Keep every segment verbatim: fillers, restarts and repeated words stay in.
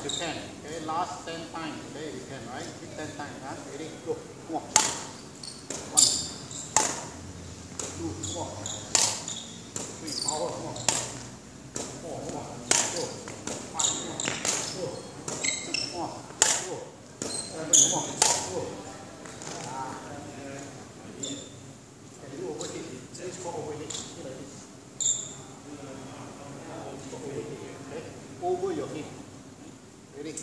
you can. Okay, last ten times. Okay, you can, right? Hit ten times. Huh? Ready? Go. Come on. One, two, come on. Three, power, come on. Four, come on. Go. Five, come on. Go. Six, come on. Go. Seven, come on. Go. Ah. Can you do overhead? Let's go overhead. Like this. Okay? Over your head. Ready?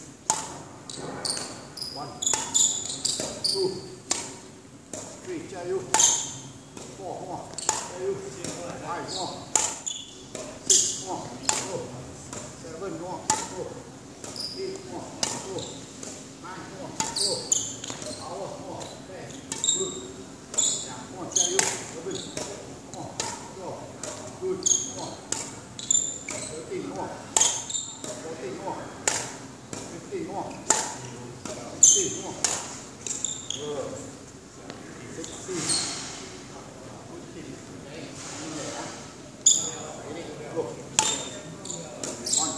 One, two, three, chair you. Four, come on. Chair you. Five, come on. Six, come on. Go. Seven, come on. Go. Eight, come on. Go. Nine, come on. Go. Power, come on. Okay. Good. Yeah, come on, chair you. Seven. Come on. Go. Good. Come on. Thirteen, come on. Fourteen, come on. Fifteen, come on. Sixteen, come on. Good. Sixteen. Fifteen. Okay. In there. Ready? Go. One.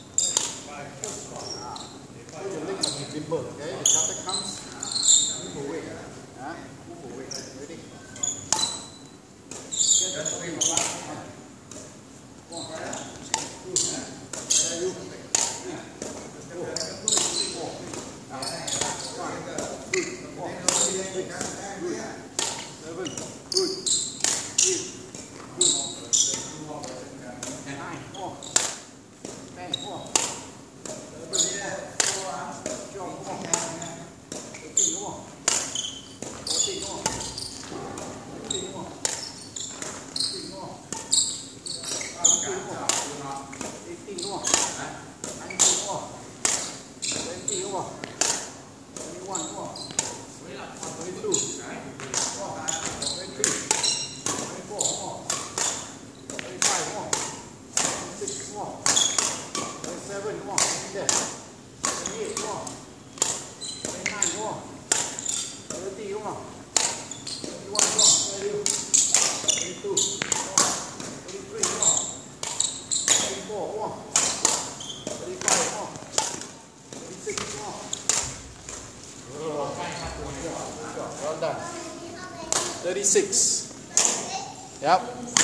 Ah. So your leg must be simple, okay? The cutter comes, move away. Ah. Move away. Ready? Get the swing. One. One. Two. There you. Well done. thirty-six. Yep.